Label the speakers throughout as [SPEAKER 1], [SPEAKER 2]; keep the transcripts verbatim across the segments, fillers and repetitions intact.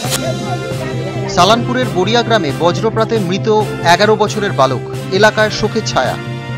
[SPEAKER 1] সালানপুরের বড়িয়া গ্রামে বজ্রপাতে মৃত এগারো বছরের বালক, এলাকায় শোকের ছায়া।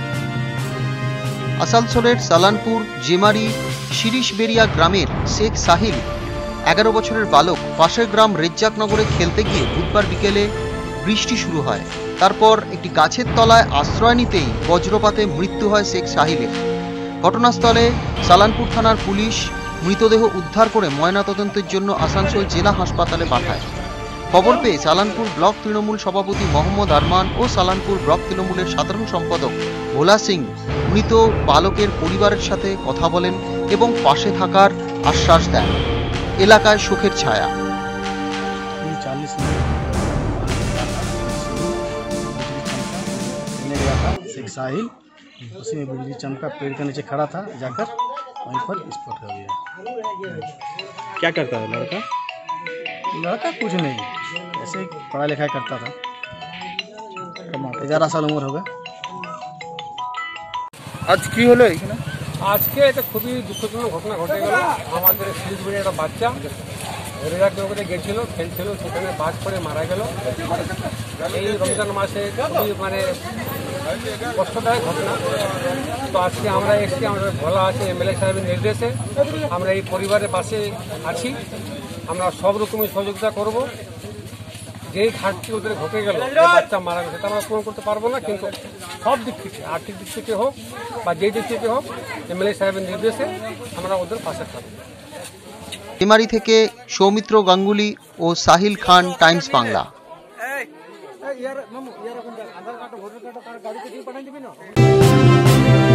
[SPEAKER 1] আসানসোলের সালানপুর জেমারি শিরিশবেরিয়া গ্রামের শেখ সাহিল এগারো বছরের বালক পাশের গ্রাম রেজ্জাকনগরে খেলতে গিয়ে বুধবার বিকেলে বৃষ্টি শুরু হয়। তারপর একটি গাছের তলায় আশ্রয় নিতেই বজ্রপাতে মৃত্যু হয় শেখ সাহিলের। ঘটনাস্থলে সালানপুর থানার পুলিশ মৃতদেহ উদ্ধার করে ময়নাতদন্তের জন্য আসানসোল জেলা হাসপাতালে পাঠায়। খবর পেয়ে সালানপুর ব্লক তৃণমূল সভাপতি মোহাম্মদ আরমান ও সালানপুর ব্লক তৃণমূলের সাধারণ সম্পাদক ভোলা সিং মৃত বালকের পরিবারের সাথে কথা বলেন এবং পাশে থাকার আশ্বাস দেন। এলাকায় শোকের ছায়া।
[SPEAKER 2] शेख साहिल उसी में बिजली चमका, पेड़ के नीचे खड़ा था, जाकर वहीं पर स्पॉट हो गया।
[SPEAKER 3] क्या करता है लड़का?
[SPEAKER 2] लड़का कुछ नहीं, ऐसे पढ़ाई लिखाई करता था। ग्यारह साल उम्र होगा।
[SPEAKER 3] आज की হলো এখানে?
[SPEAKER 4] আজকে এটা খুবই দুঃখজনক ঘটনা ঘটে গেল। আমাদের শিলিগুড়ি একটা বাচ্চা রেজাকনগরে গেছিল, খেলছিল, সেখানে বাজ পড়ে মারা গেল। এই রমজান মাসে খুবই মানে কষ্টদায়ক ঘটনা। তো আজকে আমরা এসেছি, আমাদের বলা আছে এমএলএ সাহেবের নির্দেশে আমরা এই পরিবারের পাশে আছি। আমরা সব রকমের সহযোগিতা করব। যেই ঘাটতি ওদের ঘটে গেল, বাচ্চা মারা গেছে, সেটা আমরা পূরণ করতে পারবো না, কিন্তু সব দিক থেকে, আর্থিক দিক থেকে হোক বা যেই দিক থেকে হোক, এমএলএ সাহেবের নির্দেশে আমরা ওদের পাশে থাকবো।
[SPEAKER 1] জেমারি থেকে সৌমিত্র গাঙ্গুলি ও সাহিল খান, টাইমস বাংলা।